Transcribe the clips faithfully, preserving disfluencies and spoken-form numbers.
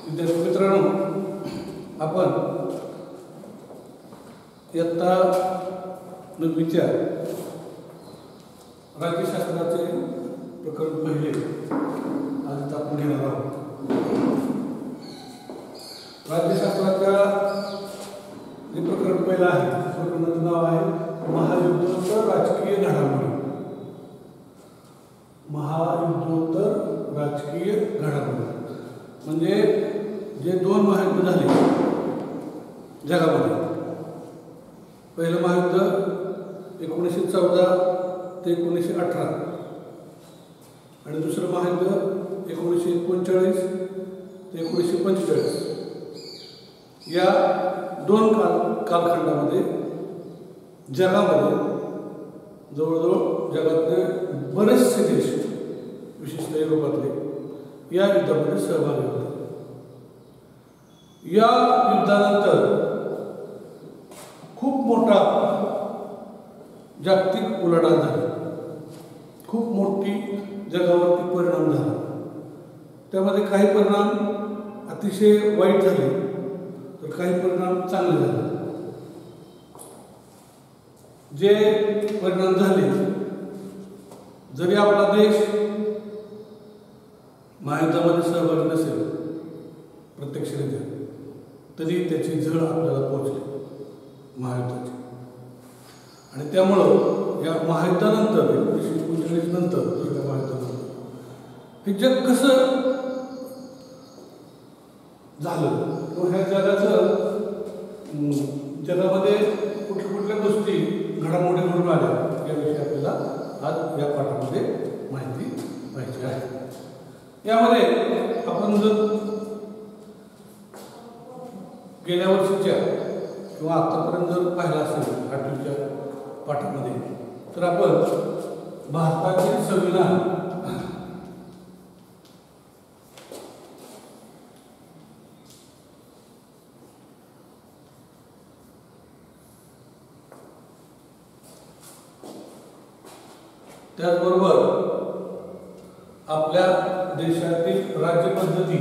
विद्यार्थी मित्रांनो, आपण इयत्ता नववीच्या राज्यशास्त्राचे प्रकरण पहिले आज आपण घेणार आहोत. राज्यशास्त्राच्या जे प्रकरण पहिलं आहे प्रकरणाचं नाव आहे महायुद्धोत्तर राजकीय घडामोडी. महायुद्धोत्तर राजकीय घडामोडी म्हणजे जे दोन महायुद्ध झाले जगामध्ये. पहिलं महायुद्ध एकोणीसशे चौदा ते एकोणीसशे अठरा आणि दुसरं महायुद्ध एकोणीसशे एकोणचाळीस ते एकोणीसशे पंचेचाळीस. या दोन काल कालखंडामध्ये जगामध्ये जवळजवळ जगातले बरेचसे देश विशेषतः युरोपातले या युद्धामध्ये सहभागी होते. या युद्धानंतर खूप मोठा जागतिक उलाढाल झाली. खूप मोठी जगावरती परिणाम झाला. त्यामध्ये काही परिणाम अतिशय वाईट झाले तर काही परिणाम चांगले झाले. जे परिणाम झाले, जरी आपला देश महायुद्धामध्ये सहभागी नसेल प्रत्यक्षरित्या, तरी त्याची झळ आपल्याला पोहोचली महायुद्धाची. आणि त्यामुळं या महायुद्धानंतर एकोणीसशे एकोणचाळीस नंतर दुसऱ्या महायुद्धानंतर हे जग कसं झालं किंवा ह्या जगाचं जगामध्ये कुठल्या कुठल्या गोष्टी घडामोडी घडून आल्या याविषयी आपल्याला आज या पाठामध्ये माहिती पाहिजे आहे. यामध्ये आपण जर गेल्या वर्षीच्या किंवा आतापर्यंत जर पाहिलं असेल आठवीच्या पाठामध्ये, तर आपण भारताचे संविधान त्याचबरोबर आपल्या देशातील राज्यपद्धती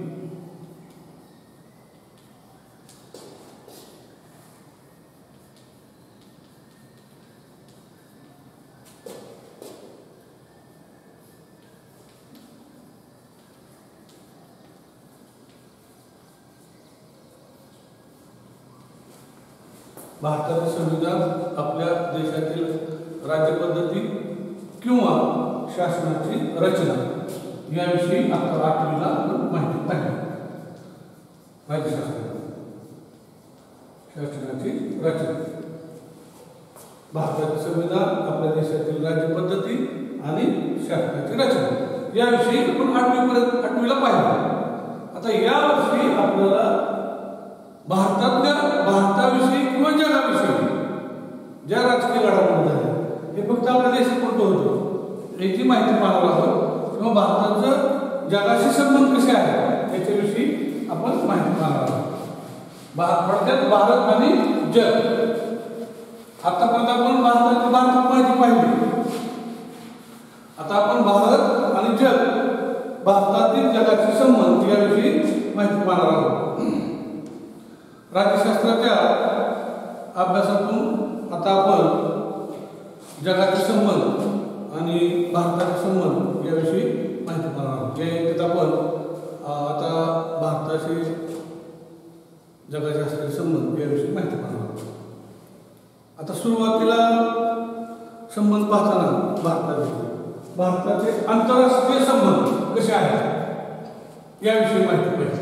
भारताचे संविधान आपल्या देशातील राज्यपद्धती किंवा शासनाची रचना याविषयी आता आठवीला माहिती पाहिजे. राज्यशास्त्र शासनाची रचना, भारताचे संविधान आपल्या देशातील राज्यपद्धती आणि शासनाची रचना याविषयी आपण आठवीपर्यंत आठवीला पाहिजे. आता यावर्षी आपल्याला भारतातल्या भारताविषयी किंवा जगाविषयी ज्या राजकीय घडामोडी झाल्या हे फक्त आपल्या देशापुरतं होतं याची माहिती पाहावं लागतं किंवा भारताचं जगाशी संबंध कसे आहे याच्याविषयी आपण माहिती पाहावं लागतं. थोडक्यात भारत आणि जग. आतापर्यंत आपण भारताची भारतात माहिती पाहिली. आता आपण भारत आणि जग भारतातील जगाचे संबंध याविषयी माहिती पाहणार आहोत. राज्यशास्त्राच्या अभ्यासातून आता आपण जगाचे संबंध आणि भारताचे संबंध याविषयी माहिती पाहणार आहोत. जे त्यात आपण आता भारताशी जगाचे असलेले संबंध याविषयी माहिती पाहणार आहोत. आता सुरुवातीला संबंध पाहताना भारताचे भारताचे आंतरराष्ट्रीय संबंध कसे आहेत याविषयी माहिती पाहिजे.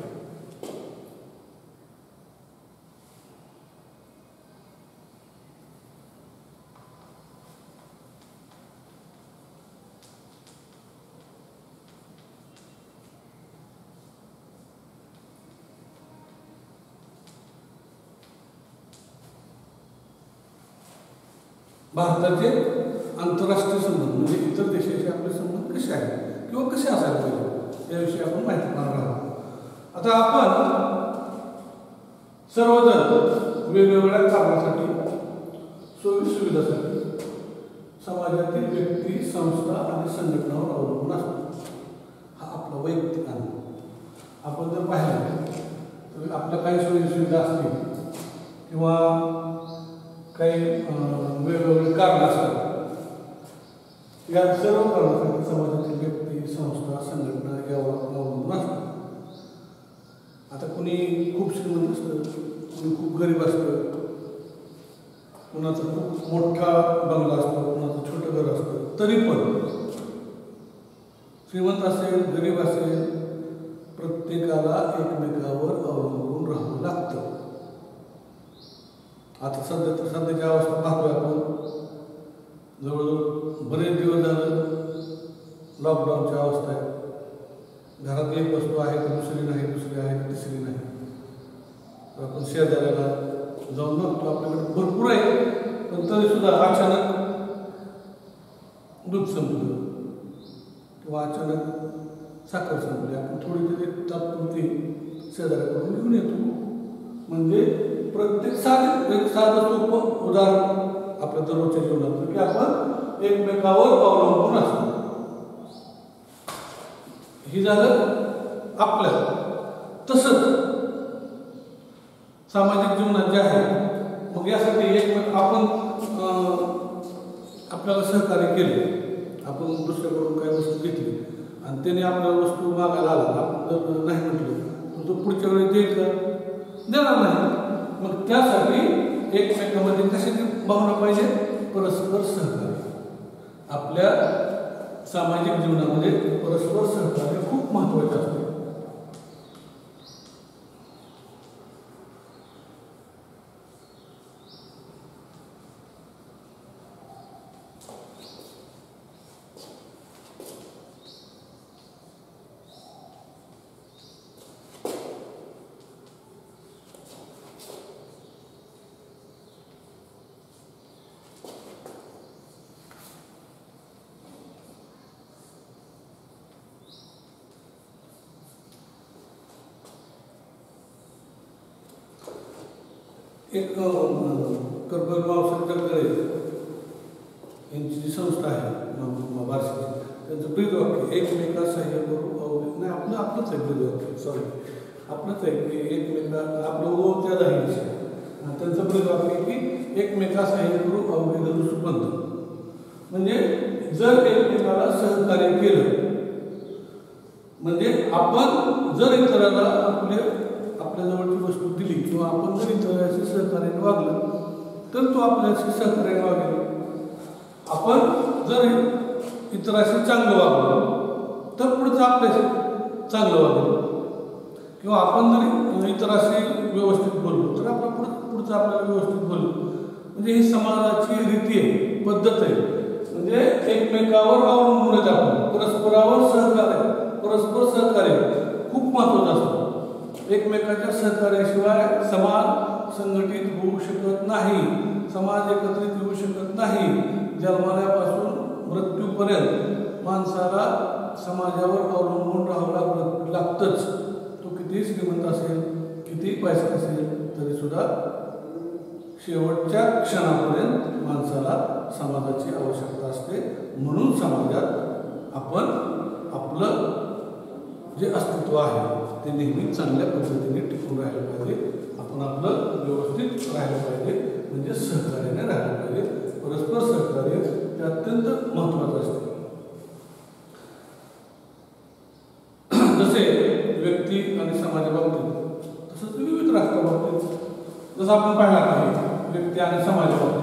भारताचे आंतरराष्ट्रीय संबंध म्हणजे इतर देशाचे आपले संबंध कसे आहेत किंवा कसे असायला पाहिजे याविषयी आपण माहिती पाहणार आहोत. आता आपण सर्वजण वेगवेगळ्या कारणासाठी सोयी सुविधासाठी समाजातील व्यक्ती, संस्था आणि संघटनावर अवलंबून असतो. हा आपला वैयक्तिक अनुभव. आपण जर पाहिलं तर आपल्या काही सोयी सुविधा असतील किंवा काही वेगवेगळे कारण असतात, या सर्व कारणासाठी समाजातील व्यक्ती, संस्था, संघटना यावर अवलंबून असतात. आता कुणी खूप श्रीमंत असतं, कुणी खूप गरीब असतं, कुणाचा खूप मोठा बंगला असतो, कुणाचं छोटं घर असतं. तरी पण श्रीमंत असेल, गरीब असेल, प्रत्येकाला एकमेकावर अवलंबून राहावं लागतं. आता सध्या तर सध्याच्या अवस्था पाहतोय आपण, जवळजवळ बरेच दिवस झालं लॉकडाऊनची अवस्था आहे. घरात एक वस्तू आहे तर दुसरी नाही, दुसरी आहे तर तिसरी नाही. तर आपण शेजाऱ्याला जाऊन बघतो, आपल्याकडे भरपूर आहे, पण तरी सुद्धा अचानक दूध संपलं किंवा अचानक साखर संपली, आपण थोडी तरी तात्पुरती शेजाऱ्याकडून घेऊन येतो. म्हणजे प्रत्येक साधे एक साधं सोपं उदाहरण आपल्या दररोजच्या जीवनात की आपण एकमेकावर अवलंबून असतो. ही झालं आपल्या. तसंच सामाजिक जीवनात जे आहे, मग यासाठी एक आपण आपल्याला सहकार्य केले, आपण दुसऱ्याकडून काही वस्तू घेतली आणि त्याने आपल्याला वस्तू मागायला आला, आपण जर नाही म्हटलं तर तो पुढच्या वेळी देईल का? देणार नाही. मग त्यासाठी एकमेकांमध्ये कशाची भावना पाहिजे? परस्पर सहकार्य. आपल्या सामाजिक जीवनामध्ये परस्पर सहकार्य खूप महत्त्वाचे असते. एक कर्बलराव शंकरकरे यांची जी संस्था आहे बार्शीची, त्यांचं ब्रीदवाक्य एकमेका सहाय्य करू अवघे नाही, आपलं आपलंच आहे ब्रीदवाक्य, सॉरी आपलंच आहे की एकमेका आपलं ओ त्या जाहीर त्यांचं ब्रीदवाक्य की एकमेका सहाय्य करू अवघे धरू सुपंथ. म्हणजे जर एकमेकाला सहकार्य केलं म्हणजे आपण जर इतराला आपले आपल्या जवळची वस्तू दिली किंवा आपण जर इतराशी सहकार्याने वागलं तर तो आपल्याशी सहकार्याने वागेल. आपण जर इतराशी चांगलं वागलं तर पुढचं आपल्याशी चांगलं वागेल किंवा आपण जरी इतराशी व्यवस्थित बोललो तर आपलं पुढ पुढचं आपल्याला व्यवस्थित बोललो. म्हणजे ही समाजाची रीती आहे, पद्धत आहे. म्हणजे एकमेकावर अवलंबून आहेत आपण, परस्परावर सहकार्य, परस्पर सहकार्य खूप महत्त्वाचं असतं. एकमेकाच्या सहकार्याशिवाय समाज संघटित होऊ शकत नाही, समाज एकत्रित होऊ शकत नाही. जन्मल्यापासून मृत्यूपर्यंत माणसाला समाजावर अवलंबून राहावं लागतंच. तो किती श्रीमंत असेल, किती पैसा असेल तरी सुद्धा शेवटच्या क्षणापर्यंत माणसाला समाजाची आवश्यकता असते. म्हणून समाजात आपण आपलं जे अस्तित्व आहे ते नेहमी चांगल्या पद्धतीने टिकून राहिलं पाहिजे. आपण आपलं व्यवस्थित राहिलं पाहिजे, म्हणजे सहकार्याने राहिलं पाहिजे. परस्पर सहकार्य हे अत्यंत महत्त्वाचं असते. जसे व्यक्ती आणि समाजाबाबतीत तसंच विविध राष्ट्राबाबतीत जसं आपण पाहिलं आहे व्यक्ती आणि समाजाबाबतीत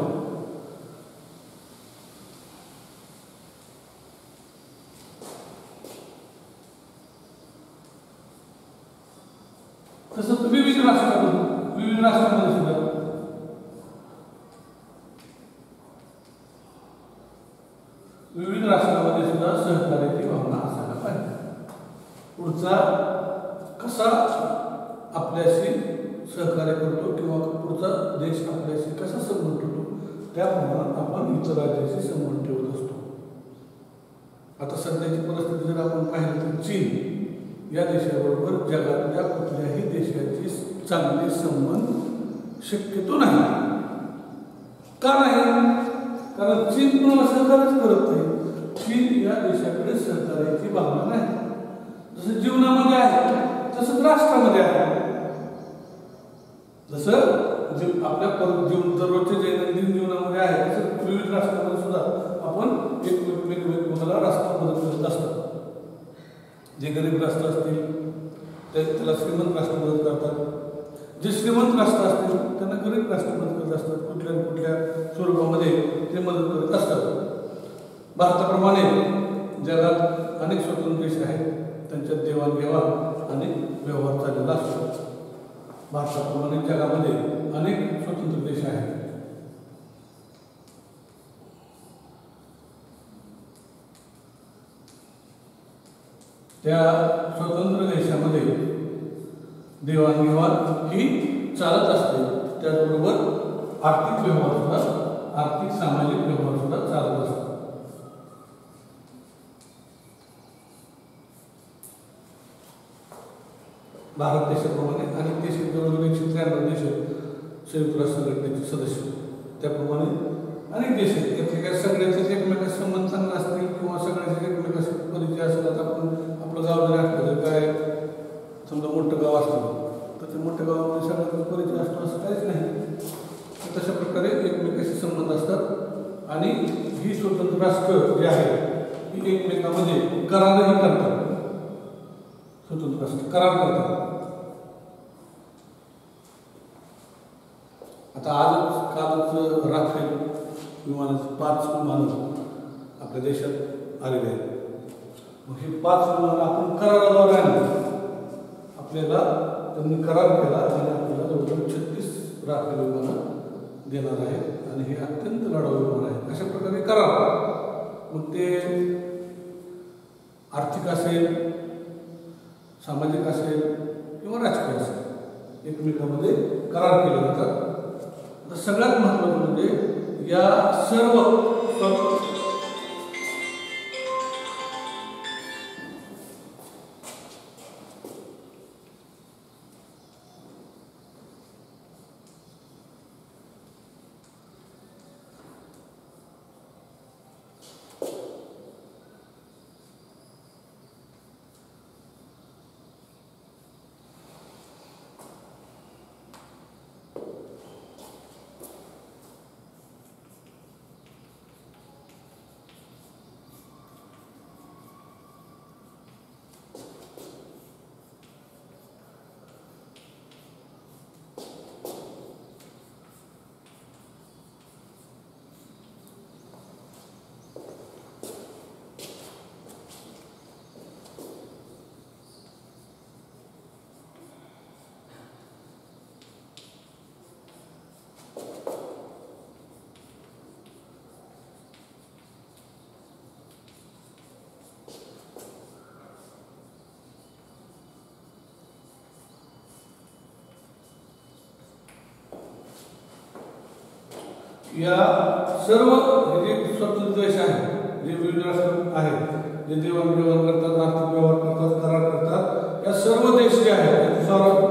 तसंच विविध राष्ट्रामध्ये विविध राष्ट्रांमध्ये सुद्धा विविध राष्ट्रांमध्ये सुद्धा सहकार्याची भावना असायला पाहिजे. पुढचा कसा आपल्याशी सहकार्य करतो किंवा पुढचा देश आपल्याशी कसा संबंध ठेवतो त्या प्रमाणात आपण इतर राज्याशी संबंध ठेवत असतो. आता सध्याची परिस्थिती जर आपण पाहिली तर चीन या देशाबरोबर जगातल्या कुठल्याही देशाची चांगले संबंध शक्यतो नाही. का नाही? कारण चीन कोणाला सहकार्यच करत नाही. चीन या देशाकडे सहकार्याची भावना नाही. जसं जीवनामध्ये आहे तसंच राष्ट्रामध्ये आहे. जसं जे आपल्या जीवन दररोजच्या दैनंदिन जीवनामध्ये आहे तसं विविध राष्ट्रामध्ये सुद्धा आपण एक वेगवेगळ्या राष्ट्र मदत करत असतात. जे गरीब राष्ट्र असतील ते त्याला श्रीमंत राष्ट्र मदत करतात, जे श्रीमंत राष्ट्र असतील त्यांना गरीब राष्ट्र मदत करत असतात. कुठल्या कुठल्या स्वरूपामध्ये ते मदत करत असतात. भारताप्रमाणे जगात अनेक स्वतंत्र देश आहेत, त्यांच्यात देवाणघेवाण आणि व्यवहार चाललेला असतो. भारताप्रमाणे जगामध्ये अनेक स्वतंत्र देश आहेत. त्या स्वतंत्र देशामध्ये देवाणघेवाण ही चालत असते. त्याचबरोबर आर्थिक व्यवहार सुद्धा आर्थिक सामाजिक व्यवहार सुद्धा चालत असतात. भारत देशाप्रमाणे अनेक देश जवळजवळ एकशे त्र्याण्णव देश संयुक्त राष्ट्र संघटनेचे सदस्य, त्याप्रमाणे अनेक देश आहेत. त्यापैकी सगळ्याचेच एकमेकांशी संबंध चांगला असतील किंवा सगळ्याचे एकमेकांशी परिचय असेल. आता आपण आपलं गाव जरी असलं काय समजा मोठं गाव असलं तर ते मोठ्या गावामध्ये सगळ्यांचा परिचय असतो असं काहीच नाही. तशा प्रकारे एकमेकांशी संबंध असतात आणि ही स्वतंत्र राष्ट्र जी आहे ही एकमेकांमध्ये करारही करतात. स्वतंत्र राष्ट्र करार करतात. आता आज कालच राफेल विमानाचे पाच विमानं आपल्या देशात आलेले आहेत. मग हे पाच विमानं आपण कराराद्वारे आणले. आपल्याला त्यांनी करार केला आणि आपल्याला जवळजवळ छत्तीस राफेल विमानं देणार आहेत आणि हे अत्यंत लढाऊ विमान आहेत. अशा प्रकारे करार, मग ते आर्थिक असेल, सामाजिक असेल किंवा राजकीय असेल, एकमेकांमध्ये करार केले जातात. तर सगळ्यात महत्त्वाचं म्हणजे या सर्व या सर्व जे स्वतंत्र देश आहेत, जे विविध राष्ट्र आहेत, जे देवाणघेवाण करतात, आर्थिक व्यवहार करतात, करार करतात, या सर्व देश जे आहेत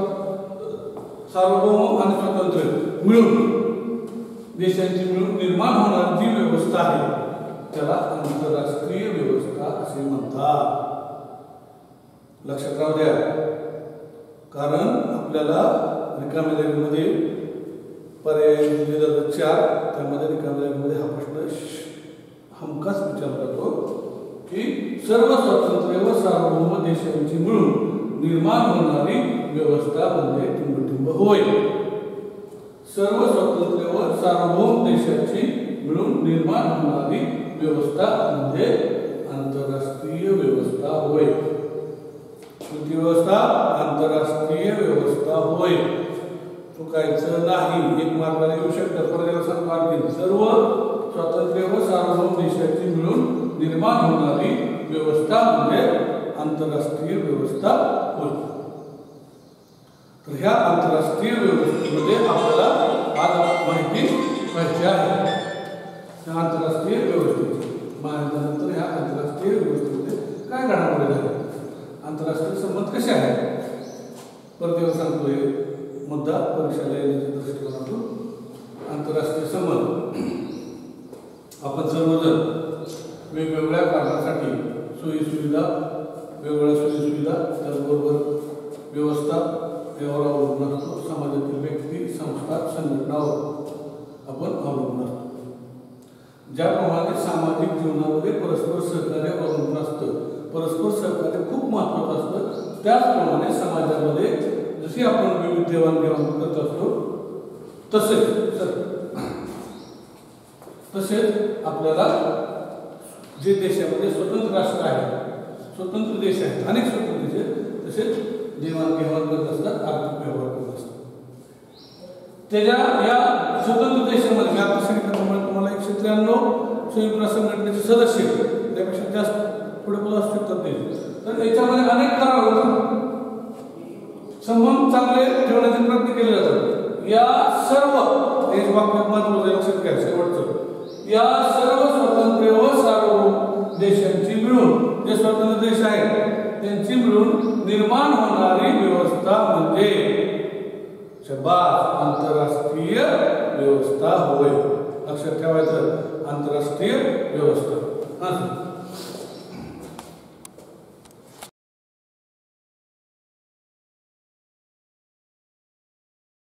सार्वभौम आणि स्वतंत्र मिळून देशांची मिळून निर्माण होणारी जी व्यवस्था आहे त्याला आंतरराष्ट्रीय व्यवस्था असे म्हणतात. लक्षात राहू द्या, कारण आपल्याला रिकाम्या जागेमध्ये पर्याय दिले जातात चार, त्यामध्ये रिकाम्या जागेमध्ये हा प्रश्न हमखास विचारला जातो की सर्व स्वतंत्र व सार्वभौम देशांची मिळून निर्माण होणारी व्यवस्था म्हणजे टिंबटिंब होय. सर्व स्वतंत्र व सार्वभौम देशांची मिळून निर्माण होणारी व्यवस्था म्हणजे आंतरराष्ट्रीय व्यवस्था होय. कोणती व्यवस्था? आंतरराष्ट्रीय व्यवस्था होय. चुकायचं नाही. एक मार्गाने येऊ शकतं. परत सांगतो आणखी, सर्व स्वातंत्र्य व सार्वभौम देशाची मिळून निर्माण होणारी व्यवस्था म्हणजे आंतरराष्ट्रीय व्यवस्था होय. तर ह्या आंतरराष्ट्रीय व्यवस्थेमध्ये आपल्याला आज माहिती पाहिजे आहे. त्या आंतरराष्ट्रीय व्यवस्थेची माहितीनंतर ह्या आंतरराष्ट्रीय व्यवस्थेमध्ये काय घडामोडी झाल्या, आंतरराष्ट्रीय संबंध कसे आहेत, परत सांगतोय मुद्दा परीक्षेला येण्याच्या दृष्टिकोनातून. आंतरराष्ट्रीय संबंध आपण सर्वजण वेगवेगळ्या कारणासाठी सोयी सुविधा, वेगवेगळ्या सोयी सुविधा, त्याचबरोबर घटनांवर आपण अवलंबून असतो. ज्याप्रमाणे सामाजिक जीवनामध्ये परस्पर सहकार्य अवलंबून असतं, परस्पर सहकार्य खूप महत्त्वाचं असतं, त्याचप्रमाणे समाजामध्ये जशी आपण विविध देवाणघेवाण करत असतो तसेच तसेच आपल्याला जे देशामध्ये स्वतंत्र राष्ट्र आहे, स्वतंत्र देश आहेत, अनेक स्वतंत्र देश आहेत, तसेच देवाणघेवाण करत असतात, आर्थिक व्यवहार करत असतात. त्याच्या या स्वतंत्र देशामध्ये मी आता सांगितल्याप्रमाणे तुम्हाला एकशे त्र्याण्णव संयुक्त राष्ट्र संघटनेचे सदस्य त्यापेक्षा जास्त पुढे पुढे असू शकतात ते. तर याच्यामध्ये अनेक करार होतात, संबंध चांगले ठेवण्याचे प्रयत्न केले जातात. या सर्व हे वाक्यात महत्त्वाचं लक्षात घ्या शेवटचं, या सर्व स्वतंत्र व सार्वभौम देशांची मिळून, जे स्वतंत्र देश आहेत त्यांची मिळून निर्माण होणारी व्यवस्था म्हणजे शबास आंतरराष्ट्रीय व्यवस्था होय. लक्षात ठेवायचं, आंतरराष्ट्रीय व्यवस्था.